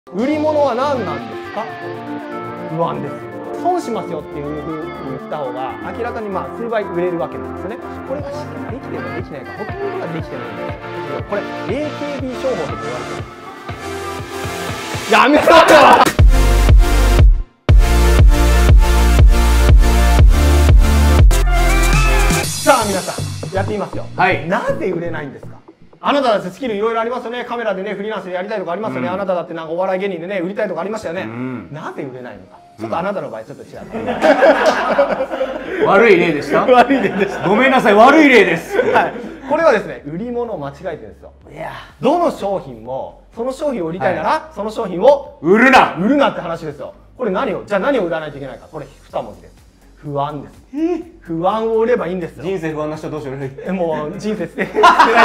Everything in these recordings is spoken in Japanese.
売り物は何なんですか？不安です。損しますよっていうふうに言った方が明らかに数倍売れるわけなんですよね。これがしっかりできてるかできないかほとんどができてないんですよ。これ AKB 商法と言われてる。やめろよ。さあ皆さんやってみますよ。はい。なぜ売れないんですか？あなただってスキルいろいろありますよね。カメラでね、フリーランスでやりたいとかありますよね。あなただってなんかお笑い芸人でね、売りたいとかありましたよね。なぜ売れないのか。ちょっとあなたの場合ちょっと調べて。 悪い例でした？ 悪い例でした。 ごめんなさい、悪い例です。 はい。これはですね、売り物を間違えてるんですよ。いや、どの商品もその商品を売りたいなら、その商品を売るなって話ですよ。これ何を売らないといけないか。これ2文字です。不安です。不安を売ればいいんですよ。 人生不安な人どうしよう。 もう人生捨てる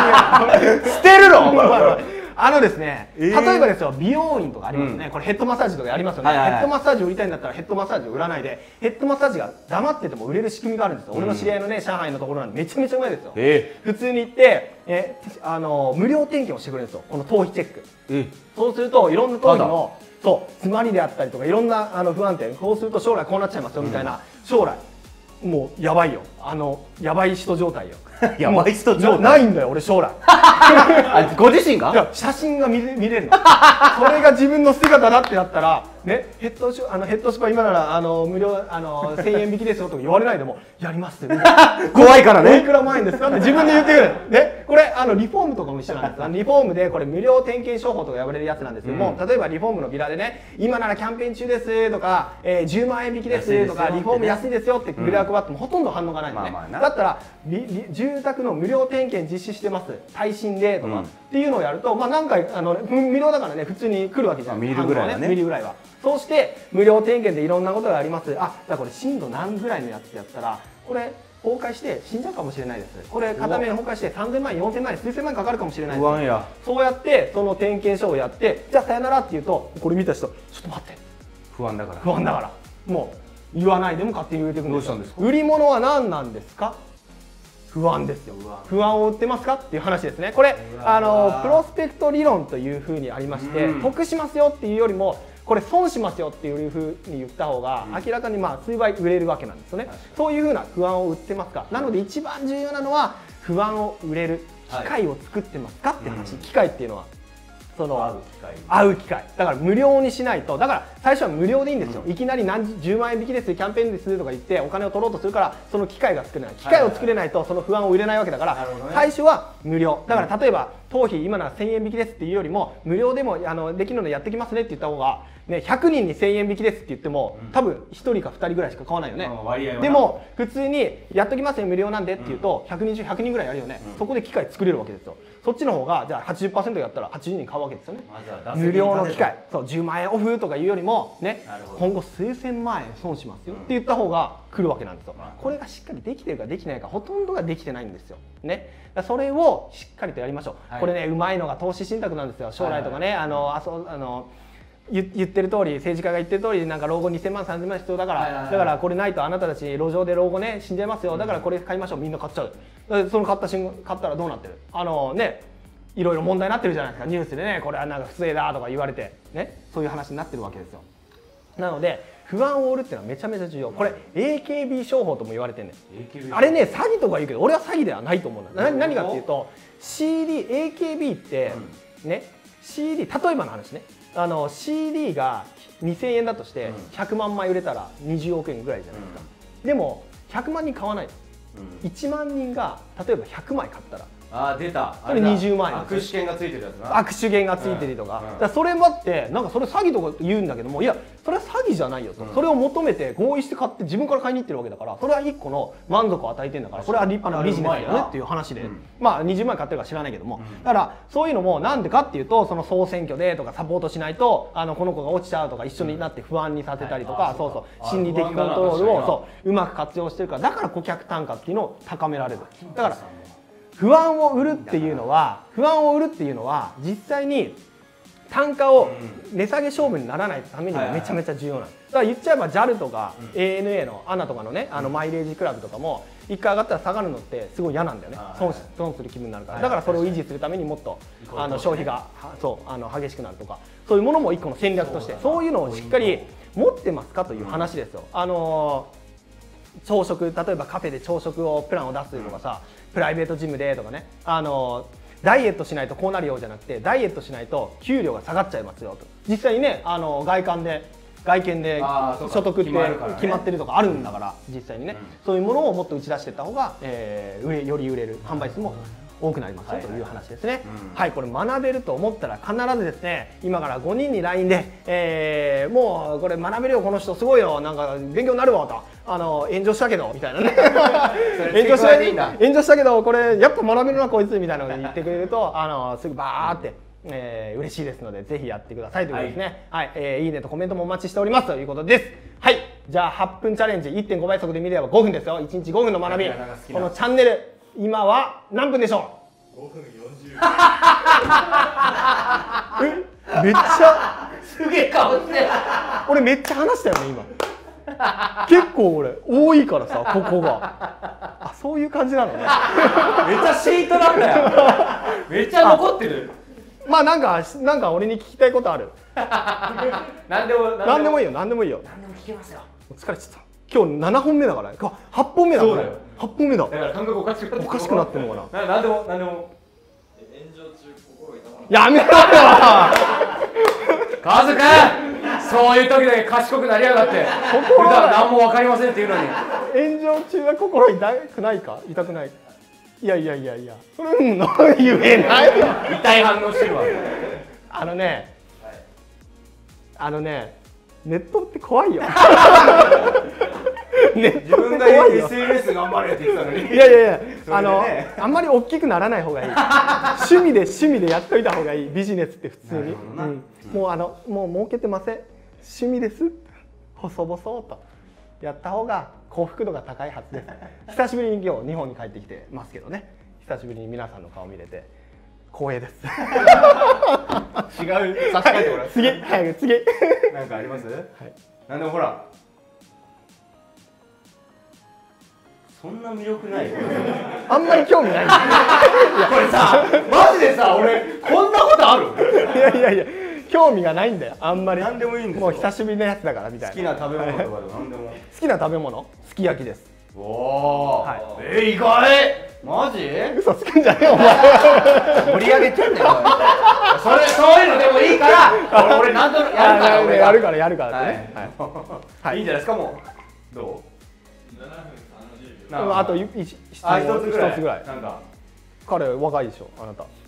の？ ですね、例えばですよ、美容院とかありますね。これヘッドマッサージとかありますよね。ヘッドマッサージ売りたいんだったらヘッドマッサージを売らないで、ヘッドマッサージが黙ってても売れる仕組みがあるんですよ。俺の知り合いのね、上海のところなんでめちゃめちゃうまいですよ。普通に行って無料点検をしてくれるんですよ。この頭皮チェック。そうするといろんな頭皮の詰まりであったりとかいろんな不安定、こうすると将来こうなっちゃいますよみたいな、将来もうやばいよ、やばい人状態よ。 やばい人状態ないんだよ俺将来。 ご自身が写真が見れるの。それが自分の姿だってなったらね、ヘッドスパ今なら無料1000円引きですよとか言われないでもやりますって。 怖いからね。 いくら万円ですかって自分で言ってくる。ね、これリフォームとかも一緒なんです。リフォームでこれ無料点検商法とか呼ばれるやつなんですけども、例えばリフォームのビラでね、今ならキャンペーン中ですとか、10万円引きですとか、リフォーム安いですよってビラを配ってもほとんど反応がないのね。だったら住宅の無料点検実施してます、耐震でとかっていうのをやると、何回無料だからね、普通に来るわけじゃないですか。 見るぐらいはね。 見るぐらいは。そうして無料点検でいろんなことがあります。じゃあこれ震度何ぐらいのやつやったらこれ崩壊して死んじゃうかもしれないです。これ片面崩壊して3000万円4000万円数千万円かかるかもしれないです。 不安や。 そうやってその点検書をやって、じゃあさよならって言うと、これ見た人ちょっと待って、 不安だからもう言わないでも勝手に売れていくんですよ。 どうしたんですか？ 売り物は何なんですか？不安ですよ。不安を売ってますかっていう話ですね。これプロスペクト理論というふうにありまして、得しますよっていうよりもこれ損しますよっていうふうに言った方が明らかに数倍売れるわけなんですよね。そういうふうな不安を売ってますか。なので一番重要なのは不安を売れる機会を作ってますかって話。機会っていうのは会う機会だから無料にしないと。だから最初は無料でいいんですよ。いきなり10万円引きですキャンペーンですとか言ってお金を取ろうとするから、その機会が作れない。機会を作れないとその不安を売れないわけだから、最初は無料だから。例えば頭皮今なら1000円引きですっていうよりも、無料でもできるのでやってきますねって言った方がね、100人に1000円引きですって言っても多分1人か2人ぐらいしか買わないよね。でも普通にやっときますね無料なんでって言うと100人中100人ぐらいやるよね。そこで機会作れるわけですよ。そっちの方がじゃあ 80% やったら80人買うわけですよね。無料の機会、10万円オフとかいうよりもね、今後数千万円損しますよって言った方が来るわけなんですよ。これがしっかりできてるかできないか、ほとんどができてないんですよね。それをしっかりとやりましょう。これね、うまいのが投資信託なんですよ。将来とかね、言ってる通り、政治家が言ってる通り、なんか老後2000万3000万必要だから、だからこれないとあなたたち路上で老後ね死んじゃいますよ、だからこれ買いましょう、みんな買っちゃう。その買ったらどうなってる、ね、いろいろ問題になってるじゃないですか、ニュースでね、これはなんか不正だとか言われてね、そういう話になってるわけですよ。なので不安を売るっていうのはめちゃめちゃ重要。これ AKB 商法とも言われてるね。あれね、詐欺とか言うけど俺は詐欺ではないと思うんだ。何かっていうと AKB ってね、例えばの話ね、CD が2000円だとして100万枚売れたら20億円ぐらいじゃないですか。でも100万人買わない。1万人が例えば100枚買ったら、 出た、 それ20万円。 握手券がついてるやつな。 握手券がついてるとか、それもあってなんかそれ詐欺とか言うんだけども、いやそれは詐欺じゃないよと。それを求めて合意して買って自分から買いに行ってるわけだから、それは1個の満足を与えてるんだから、これは立派なビジネスだよねっていう話で、20万円買ってるか知らないけども、だからそういうのもなんでかっていうと、その総選挙でとかサポートしないとこの子が落ちちゃうとか一緒になって不安にさせたりとか、心理的コントロールをうまく活用してるから、だから顧客単価っていうのを高められる。だから不安を売るっていうのは実際に単価を値下げ勝負にならないためにもめちゃめちゃ重要なんです。だから言っちゃえば JAL とか ANA の ANA とかのねマイレージクラブとかも1回上がったら下がるのってすごい嫌なんだよね。損する気分になるから。だからそれを維持するためにもっと消費が激しくなるとか、そういうものも一個の戦略として、そういうのをしっかり持ってますかという話ですよ。朝食、例えばカフェで朝食をプランを出すとかさ、プライベートジムでとかね、ダイエットしないとこうなるようじゃなくて、ダイエットしないと給料が下がっちゃいますよと。実際にね外見で所得って決まってるとかあるんだから、実際にね、そういうものをもっと打ち出していった方が、より売れる、販売数も多くなりますよという話ですね。はい、これ学べると思ったら必ずですね、今から5人に LINE で、もうこれ学べるよこの人すごいよ、なんか勉強になるわと、炎上したけどみたいなね炎上したけどこれやっぱ学べるなこいつみたいなのを言ってくれるとすぐバーって、嬉しいですのでぜひやってくださいということですね。はい、いいねとコメントもお待ちしておりますということです。はい、じゃあ8分チャレンジ 1.5 倍速で見れば5分ですよ。1日5分の学び、このチャンネル今は何分でしょう？5分40めっちゃすげえ顔して俺めっちゃ話したよね今結構俺多いからさ、ここがそういう感じなのねめっちゃシートなんだよめっちゃ残ってる。 まあなんか俺に聞きたいことある何でもいいよ。 何でもいいよ。 何でも聞けますよ。 疲れちゃった。今日7本目だから8本目だから。8本目だ。 だから感覚おかしくなってんのかな。 何でも炎上中心痛まる。 やめろよカズくん、そういう時だけ賢くなりやがって。普段何も分かりませんっていうのに。 炎上中は心痛くないか？痛くない。いやそれ言えないよ痛い反応してるわ。 ネットって怖いよ自分が SNS 頑張れって言ってたのに。 いやあんまり大きくならない方がいい趣味でやっといた方がいい。ビジネスって普通に、もう儲けてません、趣味です、細々とやった方が幸福度が高いはずです久しぶりに今日日本に帰ってきてますけどね、久しぶりに皆さんの顔見れて光栄です違う差し替えてもらう。 次早く次なんかあります？はい。なんでもほら。そんな魅力ない。 あんまり興味ない。 これさ、マジでさ、俺こんなことある？ いや興味がないんだよ。あんまり。 なんでもいいんですよ。 もう久しぶりのやつだからみたいな。 好きな食べ物とかでもなんでも。 好きな食べ物？すき焼きです。 おお。はい。意外。マジ？ 嘘つくんじゃねえお前。 盛り上げてんだよ。そういうのでもいいから、俺何度やるからってね。 はい。いいんじゃないですかもう。どう？7分30秒。 あと1つぐらい。 なんか彼若いでしょあなた。好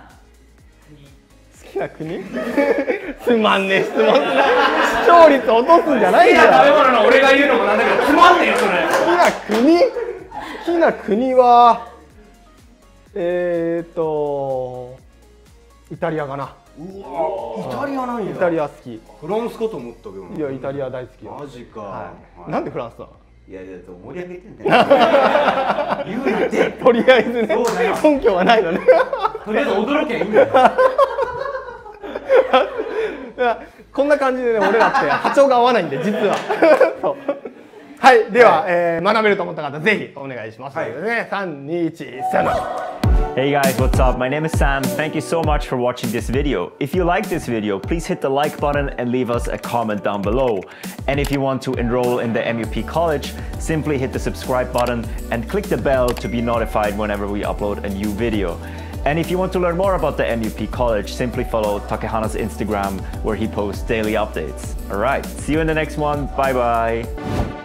きな国？つまんねえ質問。視聴率落とすんじゃないよ。 好きな食べ物の俺が言うのもなんだけどつまんねえよそれ。 好きな国はイタリアかな。 うわ、イタリアなんや。 イタリア好き。 フランスかと思ったけど。 いやイタリア大好きよ。 マジか。 なんでフランスなの？ いや盛り上げてんだよ。言うなって。 とりあえずね。根拠はないのね。 とりあえず驚けばいいんだよ。 こんな感じでね、俺らって波長が合わないんで実は。はい、では学べると思った方ぜひお願いします。3、2、1、3。 Hey guys, what's up? My name is Sam. Thank you so much for watching this video. If you like this video, please hit the like button and leave us a comment down below. And if you want to enroll in the MUP College, simply hit the subscribe button and click the bell to be notified whenever we upload a new video. And if you want to learn more about the MUP College, simply follow Takehana's Instagram where he posts daily updates. Alright, see you in the next one. Bye bye.